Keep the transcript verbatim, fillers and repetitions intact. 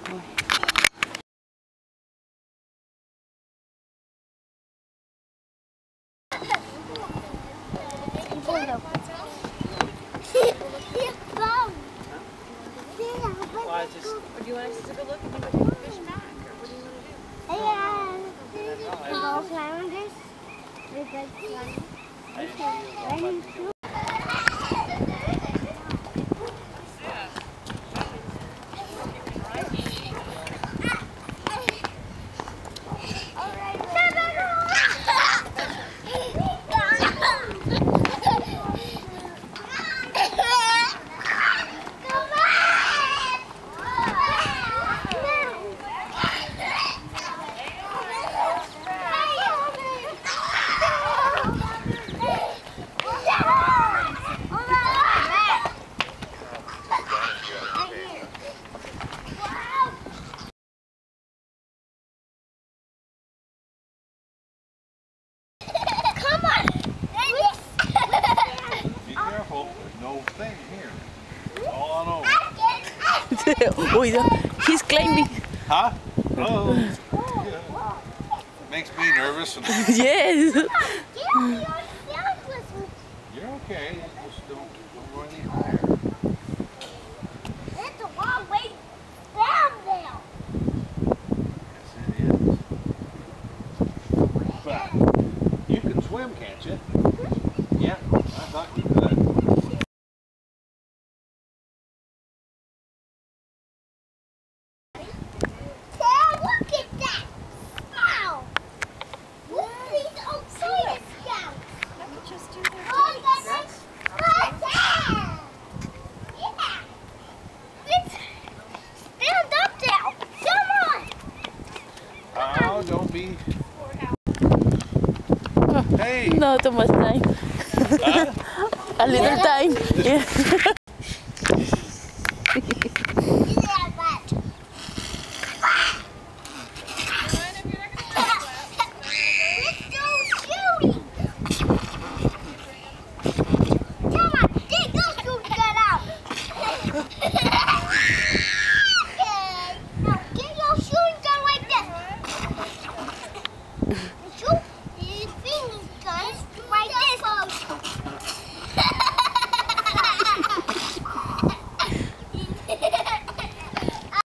Well, I just, or do you want us to take a look and you can fish back? Or what do you want to do? Yeah. Ball flounders. They're good flounders. Oh, he's climbing. Huh? Oh. Yeah. Makes me nervous. Yes. You're okay. Just don't, don't go any higher. It's a long way down there. Yes, it is. But you can swim, can't you? Yeah, I thought you could. Oh, don't be. Hey. No, too much time. Huh? A little time. Yeah.